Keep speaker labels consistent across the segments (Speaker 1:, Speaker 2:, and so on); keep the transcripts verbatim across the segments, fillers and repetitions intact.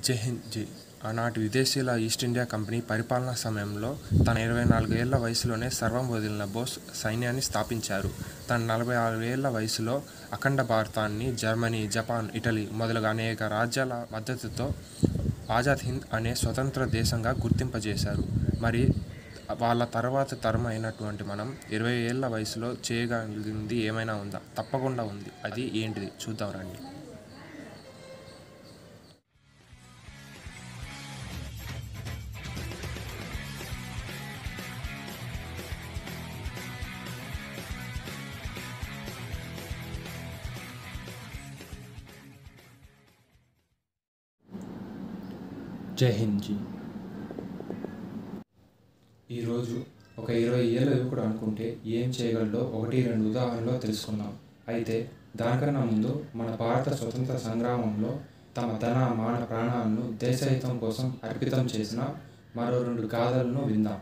Speaker 1: జై హింద్ జీ ఆనాటి విదేశీయుల east India company పరిపాలనా సమయంలో తన ఇరవై నాలుగు ఏళ్ల వయసులోనే సర్వం వదిలిన బోస్ సైన్యాన్ని స్థాపించారు. తన నలభై ఆరు ఏళ్ల వయసులో అఖండ భారతాన్ని జర్మనీ, జపాన్, ఇటలీ మొదలగు అనేక రాజ్యాల మద్దతుతో ఆజాద్ హింద్ అనే స్వతంత్ర దేశంగా గుర్తింపజేశారు. మరి వాళ్ళ తర్వాత తరం అయినటువంటి మనం ఇరవై ఏళ్ల వయసులో చేయగలిగింది ఏమైనా ఉందా? తప్పకుండా ఉంది. అది ఏంటిది చూద్దాం రండి.
Speaker 2: జై హింద్ జీ. ఈరోజు ఒక ఇరవై ఏళ్ళ యువకుడు అనుకుంటే ఏం చేయగలడో ఒకటి రెండు ఉదాహరణలో తెలుసుకుందాం. అయితే దానికన్నా ముందు మన భారత స్వతంత్ర సంగ్రామంలో తమ ధన మాన ప్రాణాలను దేశహితం కోసం అర్పితం చేసిన మరో రెండు గాథలను విందాం.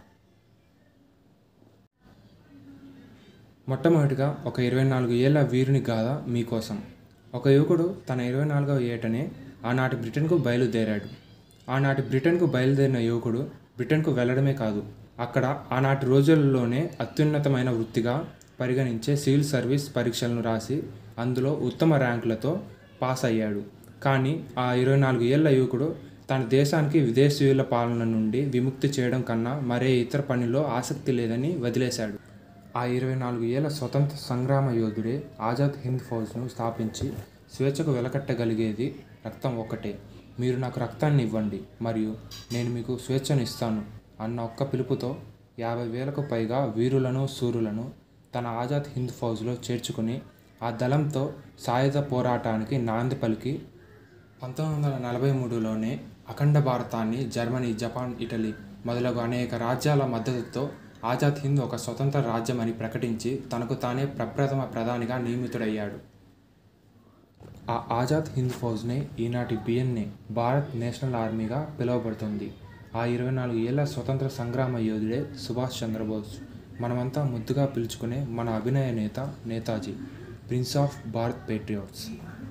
Speaker 2: మొట్టమొదటిగా ఒక ఇరవై నాలుగు ఏళ్ల వీరుని గాథ మీకోసం. ఒక యువకుడు తన ఇరవై నాలుగవ ఏటనే ఆనాటి బ్రిటన్కు బయలుదేరాడు. ఆనాటి బ్రిటన్కు బయలుదేరిన యువకుడు బ్రిటన్కు వెళ్ళడమే కాదు, అక్కడ ఆనాటి రోజుల్లోనే అత్యున్నతమైన వృత్తిగా పరిగణించే సివిల్ సర్వీస్ పరీక్షలను రాసి అందులో ఉత్తమ ర్యాంకులతో పాస్ అయ్యాడు. కానీ ఆ ఇరవై నాలుగు ఏళ్ల యువకుడు తన దేశానికి విదేశీయుల పాలన నుండి విముక్తి చేయడం కన్నా మరే ఇతర పనిలో ఆసక్తి లేదని వదిలేశాడు. ఆ ఇరవై నాలుగు ఏళ్ల స్వతంత్ర సంగ్రామ యోధుడే ఆజాద్ హింద్ ఫౌజ్ను స్థాపించి స్వేచ్ఛకు వెలకట్టగలిగేది రక్తం ఒక్కటే. మీరు నాకు రక్తాన్ని ఇవ్వండి మరియు నేను మీకు స్వేచ్ఛను ఇస్తాను అన్న ఒక్క పిలుపుతో యాభై వేలకు పైగా వీరులను శూరులను తన ఆజాద్ హింద్ ఫౌజ్లో చేర్చుకుని ఆ దళంతో సాయుధ పోరాటానికి నాంది పలికి పంతొమ్మిది వందల నలభై మూడులోనే అఖండ భారతాన్ని జర్మనీ, జపాన్, ఇటలీ మొదలగు అనేక రాజ్యాల మద్దతుతో ఆజాద్ హింద్ ఒక స్వతంత్ర రాజ్యమని ప్రకటించి తనకు తానే ప్రప్రథమ ప్రధానిగా నియమితుడయ్యాడు. ఆ ఆజాద్ హింద్ ఫౌజ్నే ఈనాటి బిఎన్ఏ భారత్ నేషనల్ ఆర్మీగా పిలువబడుతుంది. ఆ ఇరవై నాలుగు ఏళ్ల స్వతంత్ర సంగ్రామ యోధుడే సుభాష్ చంద్రబోస్. మనమంతా ముద్దుగా పిలుచుకునే మన అభినయ నేత Netaji, prince of Bharat patriots.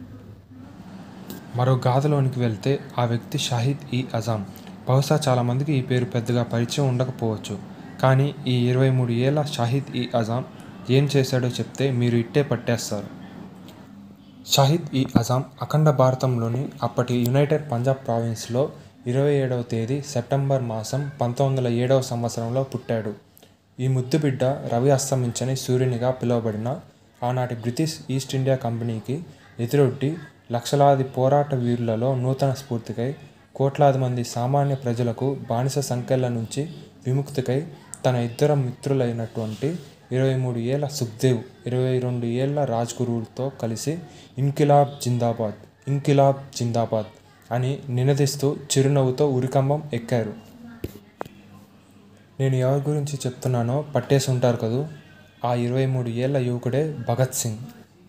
Speaker 2: మరో గాథలోనికి వెళ్తే ఆ వ్యక్తి షాహిద్ ఈ అజామ్. బహుశా చాలామందికి ఈ పేరు పెద్దగా పరిచయం ఉండకపోవచ్చు. కానీ ఈ ఇరవై మూడు ఏళ్ల షాహిద్ ఈ అజామ్ ఏం చేశాడో చెప్తే మీరు ఇట్టే పట్టేస్తారు. షాహిద్ ఈ అజామ్ అఖండ భారతంలోని అప్పటి యునైటెడ్ పంజాబ్ ప్రావిన్స్లో ఇరవై ఏడవ తేదీ సెప్టెంబర్ మాసం పంతొమ్మిది వందల ఏడవ సంవత్సరంలో పుట్టాడు. ఈ ముద్దు బిడ్డ రవి అస్తమించని సూర్యునిగా పిలువబడిన ఆనాటి బ్రిటిష్ ఈస్ట్ ఇండియా కంపెనీకి ఎదురొడ్డి లక్షలాది పోరాట వీరులలో నూతన స్ఫూర్తికై కోట్లాది మంది సామాన్య ప్రజలకు బానిస సంకెళ్ల నుంచి విముక్తికై తన ఇద్దరు మిత్రులైనటువంటి ఇరవై మూడు ఏళ్ల సుఖ్దేవ్, ఇరవై రెండు ఏళ్ల రాజ్గురువుతో కలిసి ఇన్కిలాబ్ జిందాబాద్, ఇన్కిలాబ్ జిందాబాద్ అని నినదిస్తూ చిరునవ్వుతో ఉరికంబం ఎక్కారు. నేను ఎవరి గురించి చెప్తున్నానో పట్టేసి ఉంటారు కదూ. ఆ ఇరవై మూడు ఏళ్ల యువకుడే భగత్ సింగ్.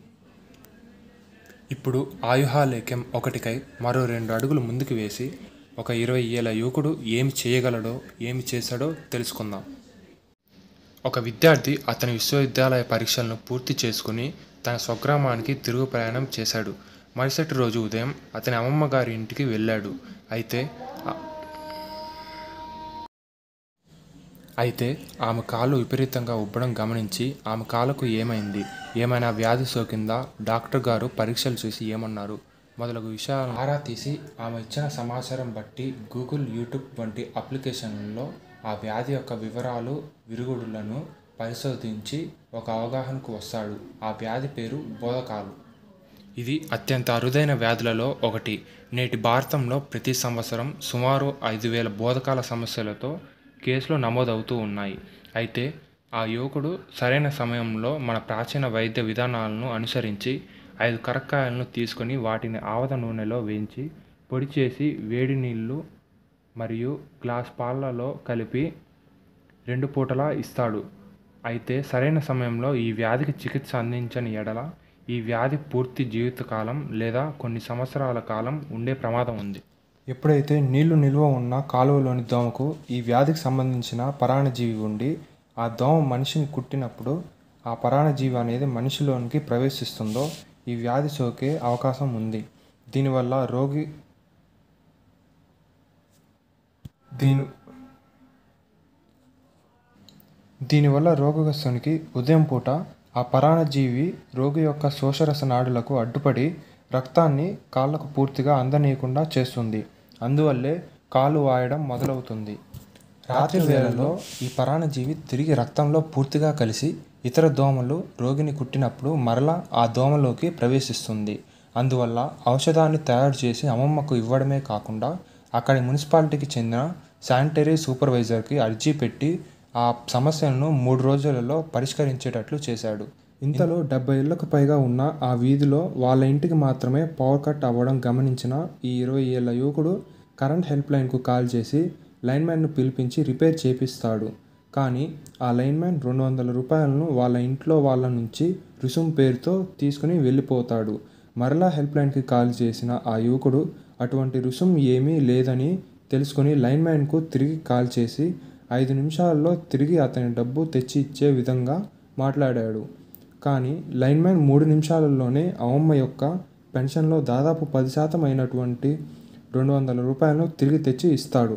Speaker 2: ఇప్పుడు ఆయుహాలేఖ్యం ఒకటికై మరో రెండు అడుగులు ముందుకు వేసి ఒక ఇరవై ఏళ్ల యువకుడు ఏమి చేయగలడో ఏమి చేశాడో తెలుసుకుందాం. ఒక విద్యార్థి అతని విశ్వవిద్యాలయ పరీక్షలను పూర్తి చేసుకుని తన స్వగ్రామానికి తిరుగు ప్రయాణం చేశాడు. మరుసటి రోజు ఉదయం అతని అమ్మమ్మ గారి ఇంటికి వెళ్ళాడు. అయితే అయితే ఆమె కాలు విపరీతంగా ఉబ్బడం గమనించి ఆమె కాలుకు ఏమైంది, ఏమైనా వ్యాధి సోకిందా, డాక్టర్ గారు పరీక్షలు చూసి ఏమన్నారు మొదలగు విషయాలను ఆరా తీసి ఆమె ఇచ్చిన సమాచారం బట్టి గూగుల్, యూట్యూబ్ వంటి అప్లికేషన్లలో ఆ వ్యాధి యొక్క వివరాలు, విరుగుడులను పరిశోధించి ఒక అవగాహనకు వస్తాడు. ఆ వ్యాధి పేరు బోధకాలు. ఇది అత్యంత అరుదైన వ్యాధులలో ఒకటి. నేటి భారతంలో ప్రతి సంవత్సరం సుమారు ఐదు వేల బోధకాల సమస్యలతో కేసులు నమోదవుతూ ఉన్నాయి. అయితే ఆ యువకుడు సరైన సమయంలో మన ప్రాచీన వైద్య విధానాలను అనుసరించి ఐదు కరక్కాయలను తీసుకొని వాటిని ఆవద నూనెలో వేయించి పొడి చేసి వేడి నీళ్లు మరియు గ్లాస్ పాలలో కలిపి రెండు పూటలా ఇస్తాడు. అయితే సరైన సమయంలో ఈ వ్యాధికి చికిత్స అందించని ఎడల ఈ వ్యాధి పూర్తి జీవితకాలం లేదా కొన్ని సంవత్సరాల కాలం ఉండే ప్రమాదం ఉంది. ఎప్పుడైతే నీళ్లు నిల్వ ఉన్న కాలువలోని దోమకు ఈ వ్యాధికి సంబంధించిన పరాణజీవి ఉండి ఆ దోమ మనిషిని కుట్టినప్పుడు ఆ పరాణజీవి అనేది మనిషిలోనికి ప్రవేశిస్తుందో ఈ వ్యాధి సోకే అవకాశం ఉంది. దీనివల్ల రోగి దీని దీనివల్ల రోగగ్రస్తునికి ఉదయం పూట ఆ పరాన్నజీవి రోగి యొక్క శోషరస నాడులకు అడ్డుపడి రక్తాన్ని కాళ్ళకు పూర్తిగా అందనీయకుండా చేస్తుంది. అందువల్లే కాలు వాయడం మొదలవుతుంది. రాత్రి వేళల్లో ఈ పరాన్నజీవి తిరిగి రక్తంలో పూర్తిగా కలిసి ఇతర దోమలు రోగిని కుట్టినప్పుడు మరలా ఆ దోమలోకి ప్రవేశిస్తుంది. అందువల్ల ఔషధాన్ని తయారు చేసి అమ్మమ్మకు ఇవ్వడమే కాకుండా అక్కడి మున్సిపాలిటీకి చెందిన శానిటరీ సూపర్వైజర్కి అర్జీ పెట్టి ఆ సమస్యలను మూడు రోజులలో పరిష్కరించేటట్లు చేశాడు. ఇంతలో డెబ్బై ఏళ్లకు పైగా ఉన్న ఆ వీధిలో వాళ్ళ ఇంటికి మాత్రమే పవర్ కట్ అవ్వడం గమనించిన ఈ ఇరవై ఏళ్ల యువకుడు కరెంట్ హెల్ప్ లైన్కు కాల్ చేసి లైన్మ్యాన్ను పిలిపించి రిపేర్ చేపిస్తాడు. కానీ ఆ లైన్మ్యాన్ రెండు వందల రూపాయలను వాళ్ళ ఇంట్లో వాళ్ళ నుంచి రుసుము పేరుతో తీసుకుని వెళ్ళిపోతాడు. మరలా హెల్ప్ లైన్కి కాల్ చేసిన ఆ యువకుడు అటువంటి రుసుము ఏమీ లేదని తెలుసుకుని లైన్మ్యాన్కు తిరిగి కాల్ చేసి ఐదు నిమిషాల్లో తిరిగి అతని డబ్బు తెచ్చి ఇచ్చే విధంగా మాట్లాడాడు. కానీ లైన్మ్యాన్ మూడు నిమిషాలలోనే అమ్మమ్మ యొక్క పెన్షన్లో దాదాపు పది శాతం అయినటువంటి రెండు వందల రూపాయలను తిరిగి తెచ్చి ఇస్తాడు.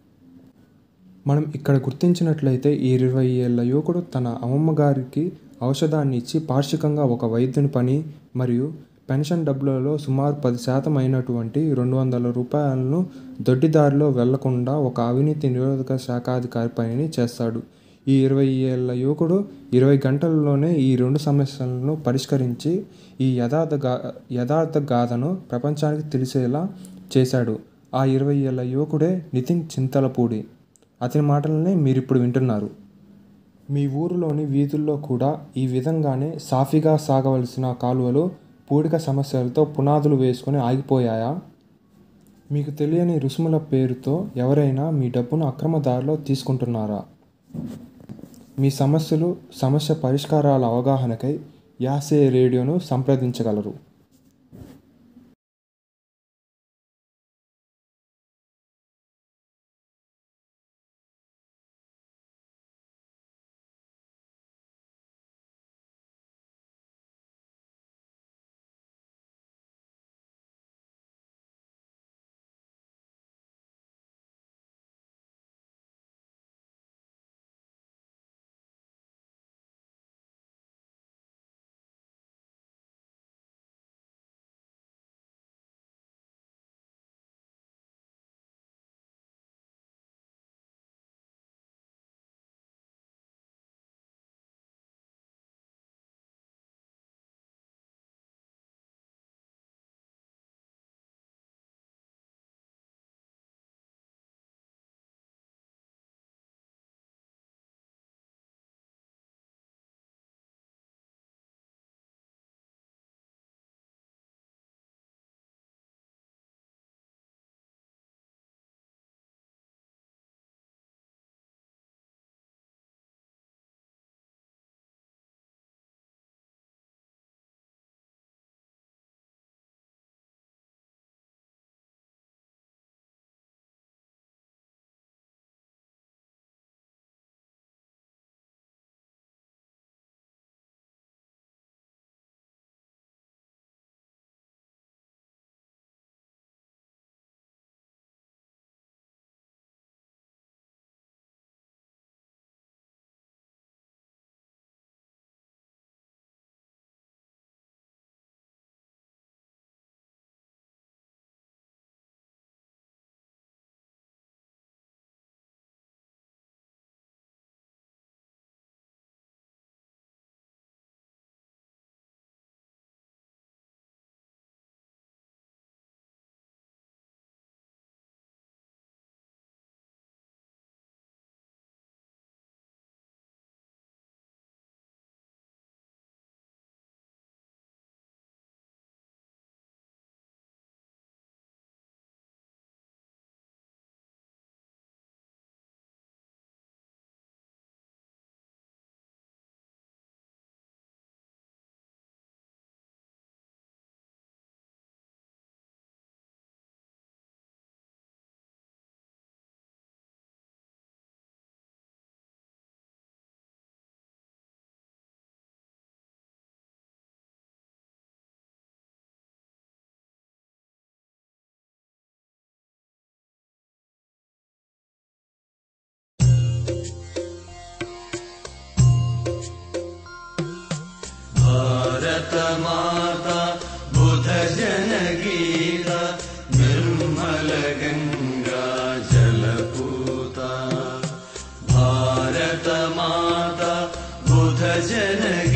Speaker 2: మనం ఇక్కడ గుర్తించినట్లయితే ఈ ఇరవై ఏళ్ల యువకుడు తన అమ్మమ్మ గారికి ఔషధాన్ని ఇచ్చి పాక్షికంగా ఒక వైద్యుని పని మరియు పెన్షన్ డబ్బులలో సుమారు పది శాతం అయినటువంటి రెండు వందల రూపాయలను దొడ్డిదారిలో వెళ్లకుండా ఒక అవినీతి నిరోధక శాఖాధికారి పనిని చేస్తాడు. ఈ ఇరవై ఏళ్ల యువకుడు ఇరవై గంటల్లోనే ఈ రెండు సమస్యలను పరిష్కరించి ఈ యథార్థ గా యథార్థ గాథను ప్రపంచానికి తెలిసేలా చేశాడు. ఆ ఇరవై ఏళ్ల యువకుడే నితిన్ చింతలపూడి. అతని మాటలనే మీరిప్పుడు వింటున్నారు. మీ ఊరిలోని వీధుల్లో కూడా ఈ విధంగానే సాఫీగా సాగవలసిన కాలువలు పూడిక సమస్యలతో పునాదులు వేసుకొని ఆగిపోయాయా? మీకు తెలియని రుసుముల పేరుతో ఎవరైనా మీ డబ్బును అక్రమ దారిలో తీసుకుంటున్నారా? మీ సమస్యలు సమస్య పరిష్కారాల అవగాహనకై యాసే రేడియోను సంప్రదించగలరు.
Speaker 3: गंगा जलपूता भारत माता बुध जननी